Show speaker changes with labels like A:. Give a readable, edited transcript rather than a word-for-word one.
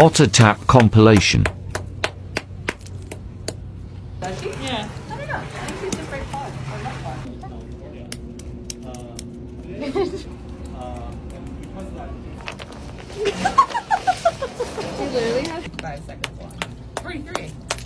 A: Otter Tap compilation.
B: Does she?
C: Yeah.
B: I don't know. I think she's just very fun. Or not fun. She literally has 5 seconds left. 3.